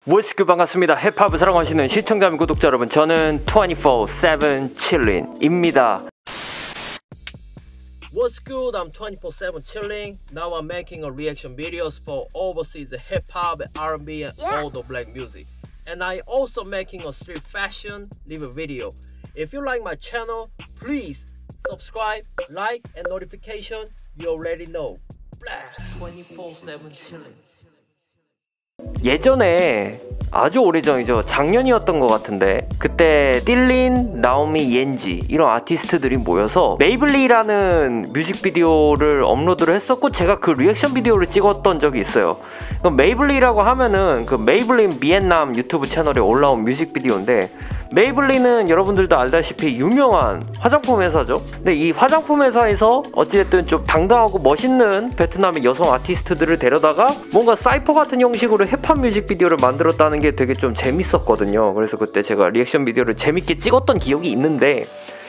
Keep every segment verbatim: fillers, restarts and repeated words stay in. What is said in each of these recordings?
워스크 반갑습니다. 힙합을 사랑하시는 시청자 및 구독자 여러분, 저는 twenty-four seven chillin입니다. What's good? I'm twenty-four seven chilling. Now I'm making a reaction videos for overseas hip hop, R and B, and yes. all the black music. And I also making a street fashion review video. If you like my channel, please subscribe, like, and notification. You already know. twenty-four seven chilling. 예전에 아주 오래전이죠. 작년이었던 것 같은데 그때 딜린, 나오미, 옌지 이런 아티스트들이 모여서 메이블리라는 뮤직비디오를 업로드를 했었고 제가 그 리액션 비디오를 찍었던 적이 있어요. 메이블리라고 하면은 그 메이블린 비엔남 유튜브 채널에 올라온 뮤직비디오인데, 메이블리는 여러분들도 알다시피 유명한 화장품 회사죠. 근데 이 화장품 회사에서 어찌됐든 좀 당당하고 멋있는 베트남의 여성 아티스트들을 데려다가 뭔가 사이퍼 같은 형식으로 힙합 뮤직비디오를 만들었다는 게 되게 좀 재밌었거든요. 그래서 그때 제가 리액션 비디오를 재밌게 찍었던 기억이 있는데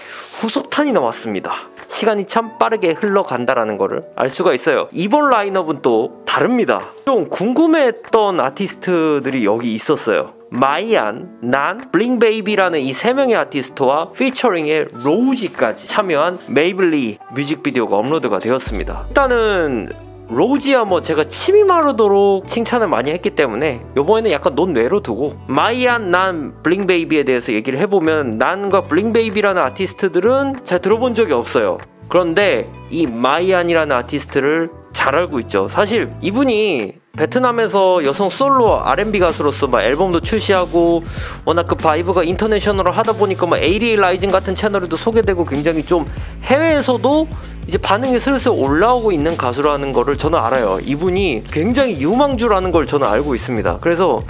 후속탄이 나왔습니다. 시간이 참 빠르게 흘러간다라는 거를 알 수가 있어요. 이번 라인업은 또 다릅니다. 좀 궁금했던 아티스트들이 여기 있었어요. 마이안, 난, 블링베이비라는 이 세 명의 아티스트와 피처링의 로우지까지 참여한 메이블리 뮤직비디오가 업로드가 되었습니다. 일단은 로우지야 뭐 제가 침이 마르도록 칭찬을 많이 했기 때문에 요번에는 약간 논외로 두고 마이안, 난, 블링베이비에 대해서 얘기를 해보면, 난과 블링베이비라는 아티스트들은 잘 들어본 적이 없어요. 그런데 이 마이안이라는 아티스트를 잘 알고 있죠. 사실 이분이 베트남에서 여성 솔로 알앤비 가수로서 막 앨범도 출시하고 워낙 그 바이브가 인터내셔널을 하다 보니까 막 에이리에이 라이징 같은 채널에도 소개되고 굉장히 좀 해외에서도 이제 반응이 슬슬 올라오고 있는 가수라는 거를 저는 알아요. 이분이 굉장히 유망주라는 걸 저는 알고 있습니다. 그래서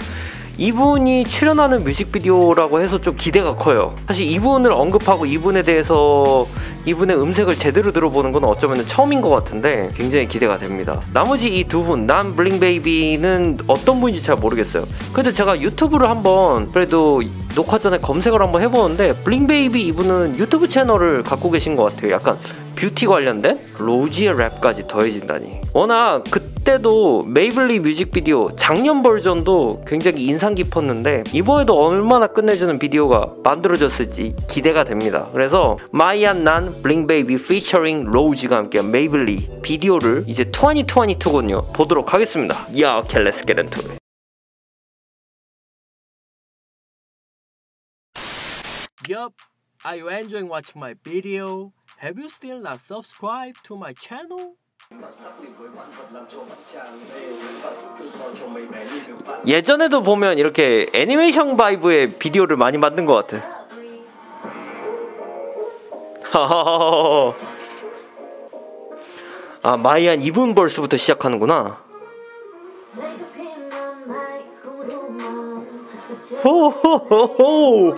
이분이 출연하는 뮤직비디오라고 해서 좀 기대가 커요. 사실 이분을 언급하고 이분에 대해서 이분의 음색을 제대로 들어보는 건 어쩌면 처음인 것 같은데 굉장히 기대가 됩니다. 나머지 이 두 분, 난, 블링베이비는 어떤 분인지 잘 모르겠어요. 그래도 제가 유튜브를 한번 그래도 녹화 전에 검색을 한번 해보는데, 블링베이비 이분은 유튜브 채널을 갖고 계신 것 같아요. 약간 뷰티 관련된 로지의 랩까지 더해진다니. 워낙 그때도 메이블리 뮤직비디오 작년 버전도 굉장히 인상 깊었는데 이번에도 얼마나 끝내주는 비디오가 만들어졌을지 기대가 됩니다. 그래서 마이안, 난, 블링베이비 피처링 로우지가 함께한 메이블리 비디오를 이제 이천이십이군요 보도록 하겠습니다. 야, 오케이, let's get into it. Yup, are you enjoying watching my video? Have you still not subscribed to my channel? 예전에도 보면 이렇게 애니메이션 바이브의 비디오를 많이 만든 것 같아. 아, 마이안 이분 벌스부터 시작하는구나. 호호호호.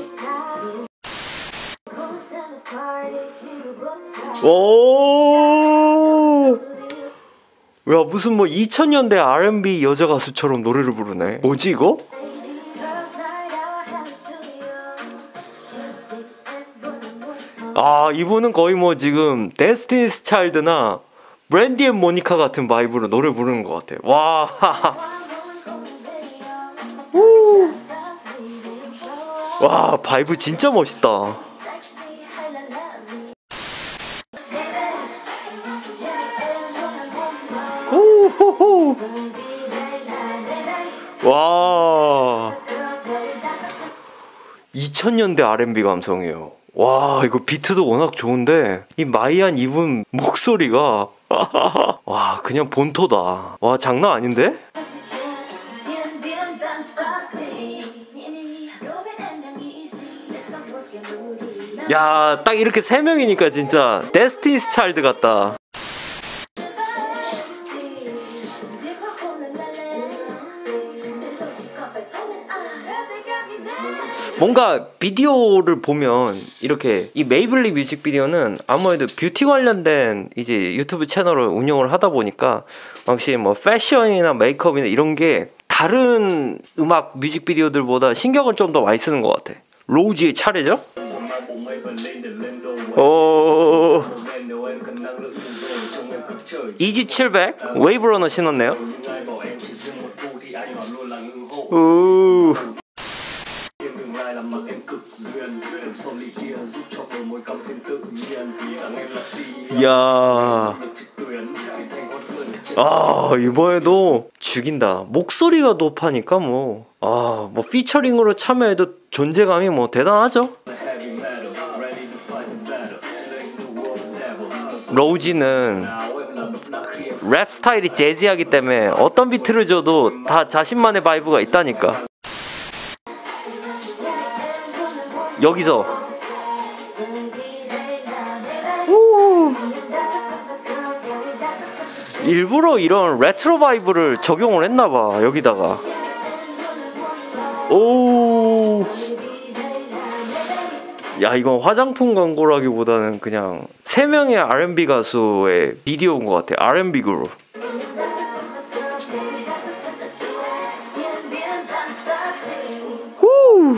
오, 야, 무슨 뭐 이천 년대 알앤비 여자 가수처럼 노래를 부르네. 뭐지 이거? 아, 이분은 거의 뭐 지금 데스티니스 차일드나 브랜디 앤 모니카 같은 바이브로 노래 부르는 것 같아. 와. 와, 바이브 진짜 멋있다. 오호호. 와, 이천 년대 알앤비 감성이에요. 와, 이거 비트도 워낙 좋은데 이 마이안 이분 목소리가 와, 그냥 본토다. 와, 장난 아닌데? 야, 딱 이렇게 세 명이니까 진짜 데스티니스 차일드 같다. 뭔가 비디오를 보면 이렇게 이 메이블리 뮤직비디오는 아무래도 뷰티 관련된 이제 유튜브 채널을 운영을 하다 보니까 확실히 뭐 패션이나 메이크업이나 이런 게 다른 음악 뮤직비디오들보다 신경을 좀 더 많이 쓰는 것 같아. 로우지의 차례죠? 오, 이지 칠백 웨이브러너 신었네요. 우 이야. 아, 이번에도 죽인다. 목소리가 높아니까 뭐, 아, 뭐 피처링으로 참여해도 존재감이 뭐 대단하죠. 로우지는 랩 스타일이 재즈하기 때문에 어떤 비트를 줘도 다 자신만의 바이브가 있다니까. 여기서 오, 일부러 이런 레트로 바이브를 적용을 했나봐. 여기다가 오, 야, 이건 화장품 광고라기보다는 그냥 세 명의 알앤비 가수의 비디오인 것 같아. 알앤비 그룹. 후.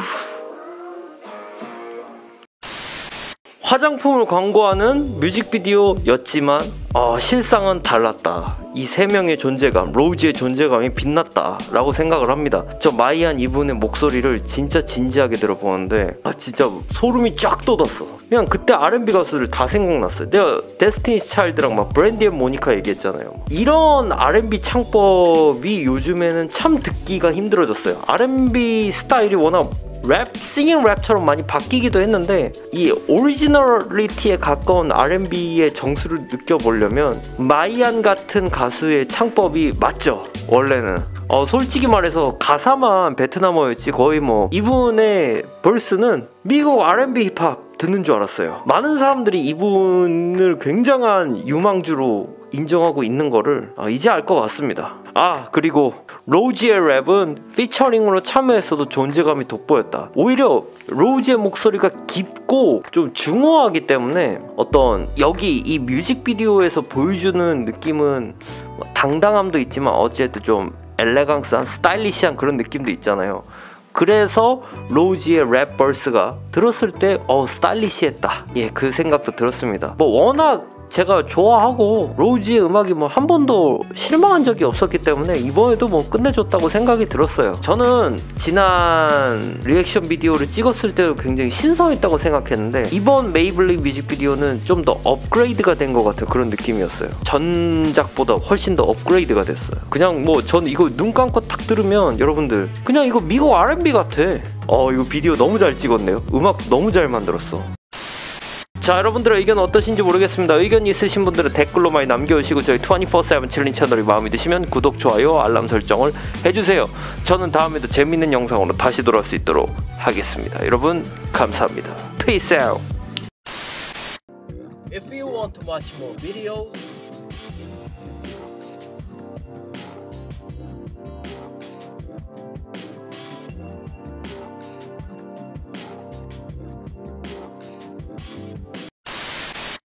화장품을 광고하는 뮤직비디오였지만 어, 실상은 달랐다. 이 세 명의 존재감, 로우지의 존재감이 빛났다 라고 생각을 합니다. 저 마이한 이분의 목소리를 진짜 진지하게 들어보는데 아, 진짜 소름이 쫙 돋았어. 그냥 그때 알앤비 가수들 다 생각났어요. 내가 데스티니 차일드랑 막 브랜디 앤 모니카 얘기했잖아요. 이런 알앤비 창법이 요즘에는 참 듣기가 힘들어졌어요. 알앤비 스타일이 워낙 랩, 싱잉 랩처럼 많이 바뀌기도 했는데 이 오리지널리티에 가까운 알앤비의 정수를 느껴보려면 마이안 같은 가수의 창법이 맞죠, 원래는. 어, 솔직히 말해서 가사만 베트남어였지 거의 뭐 이분의 벌스는 미국 알앤비 힙합 듣는 줄 알았어요. 많은 사람들이 이분을 굉장한 유망주로 인정하고 있는 거를 아, 이제 알 것 같습니다. 아, 그리고 로우지의 랩은 피처링으로 참여했어도 존재감이 돋보였다. 오히려 로우지의 목소리가 깊고 좀 중후하기 때문에 어떤 여기 이 뮤직비디오에서 보여주는 느낌은 뭐 당당함도 있지만 어쨌든 좀 엘레강스한 스타일리시한 그런 느낌도 있잖아요. 그래서 로우지의 랩 버스가 들었을 때 어 스타일리시했다, 예, 그 생각도 들었습니다. 뭐 워낙 제가 좋아하고 로우지의 음악이 뭐 한 번도 실망한 적이 없었기 때문에 이번에도 뭐 끝내줬다고 생각이 들었어요. 저는 지난 리액션 비디오를 찍었을 때도 굉장히 신선했다고 생각했는데 이번 메이블린 뮤직비디오는 좀 더 업그레이드가 된 것 같은 그런 느낌이었어요. 전작보다 훨씬 더 업그레이드가 됐어요. 그냥 뭐 전 이거 눈 감고 딱 들으면 여러분들 그냥 이거 미국 알앤비 같아. 어, 이거 비디오 너무 잘 찍었네요. 음악 너무 잘 만들었어. 자, 여러분들의 의견 어떠신지 모르겠습니다. 의견 있으신 분들은 댓글로 많이 남겨주시고 저희 이십사 세븐 칠린 채널이 마음에 드시면 구독, 좋아요, 알람 설정을 해주세요. 저는 다음에도 재밌는 영상으로 다시 돌아올 수 있도록 하겠습니다. 여러분 감사합니다. Peace out. If you want to watch more videos,